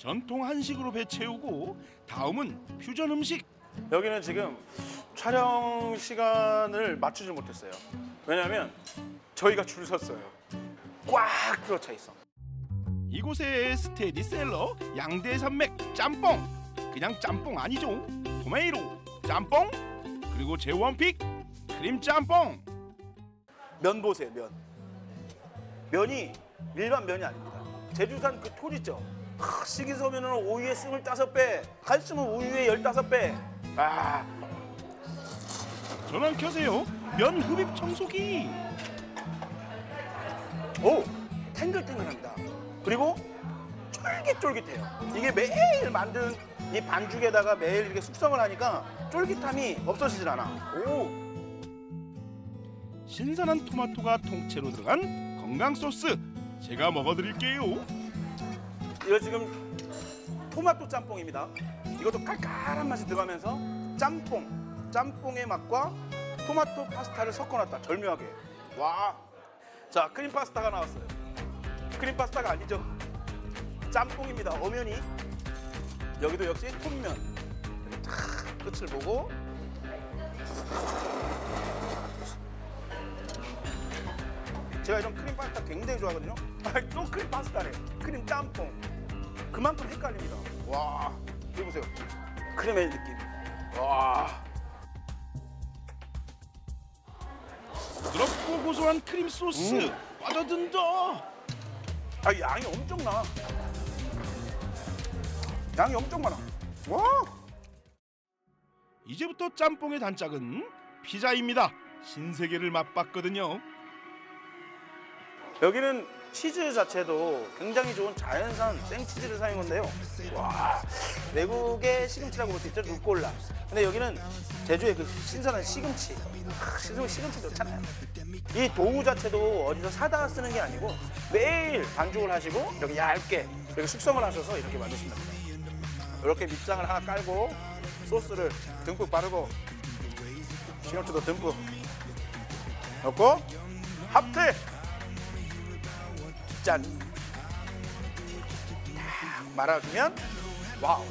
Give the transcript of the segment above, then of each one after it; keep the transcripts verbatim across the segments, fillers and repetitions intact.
전통 한식으로 배 채우고 다음은 퓨전 음식. 여기는 지금 촬영 시간을 맞추지 못했어요. 왜냐하면 저희가 줄 섰어요. 꽉 들어차 있어. 이곳의 스테디셀러 양대산맥 짬뽕. 그냥 짬뽕 아니죠. 토메이로 짬뽕, 그리고 제원픽 크림 짬뽕. 면 보세요, 면. 면이 일반 면이 아닙니다. 제주산 그 톨 있죠. 하, 식이섬유는 오유의 스물다섯 배, 칼슘은 우유의 열다섯 배. 아, 전원 켜세요. 면 흡입 청소기. 오, 탱글탱글합니다. 그리고 쫄깃쫄깃해요. 이게 매일 만든 이 반죽에다가 매일 이렇게 숙성을 하니까 쫄깃함이 없어지질 않아. 오, 신선한 토마토가 통째로 들어간 건강 소스. 제가 먹어드릴게요. 이거 지금 토마토 짬뽕입니다. 이것도 칼칼한 맛이 들어가면서 짬뽕, 짬뽕의 맛과 토마토 파스타를 섞어놨다, 절묘하게. 와, 자, 크림 파스타가 나왔어요. 크림 파스타가 아니죠. 짬뽕입니다. 어면이. 여기도 역시 톤면. 이렇게 탁 끝을 보고. 제가 이런 크림 파스타 굉장히 좋아하거든요. 아, 또 크림 파스타래. 크림 짬뽕. 그만큼 헷갈립니다. 와, 이거 보세요. 크림의 느낌. 와. 부드럽고 고소한 크림 소스. 음. 빠져든다. 아, 양이 엄청나. 양이 엄청 많아. 와. 이제부터 짬뽕의 단짝은 피자입니다. 신세계를 맛봤거든요. 여기는 치즈 자체도 굉장히 좋은 자연산 생치즈를 사용한데요. 와, 외국의 시금치라고 볼 수 있죠, 루꼴라. 근데 여기는 제주의 그 신선한 시금치. 아, 시금치, 시금치 좋잖아요. 이 도우 자체도 어디서 사다 쓰는 게 아니고 매일 반죽을 하시고 이렇게 얇게 이렇게 숙성을 하셔서 이렇게 만드신답니다. 이렇게 밑장을 하나 깔고 소스를 듬뿍 바르고 시금치도 듬뿍 넣고 합체! 짠! 딱 말아주면 와우!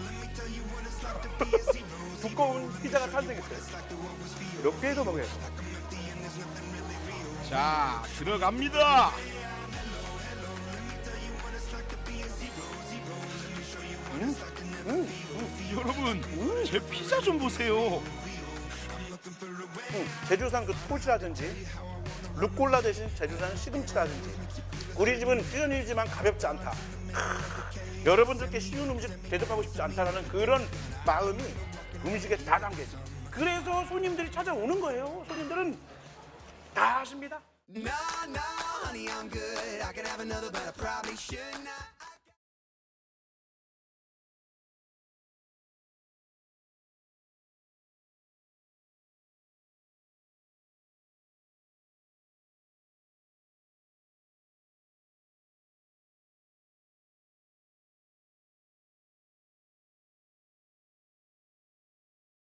두꺼운 피자가 탄생했어요. 이렇게 해서 먹어야죠. 자, 들어갑니다. 음, 음, 음. 여러분, 제 피자 좀 보세요. 음, 제주산 그 토시라든지 루꼴라 대신 제주산 시금치라든지 우리 집은 퓨전이지만 가볍지 않다. 크, 여러분들께 쉬운 음식 대접하고 싶지 않다라는 그런 마음이 음식에 다 담겨져. 그래서 손님들이 찾아오는 거예요. 손님들은 다 하십니다. No, no, honey, I'm good. I could have another, but I probably should not.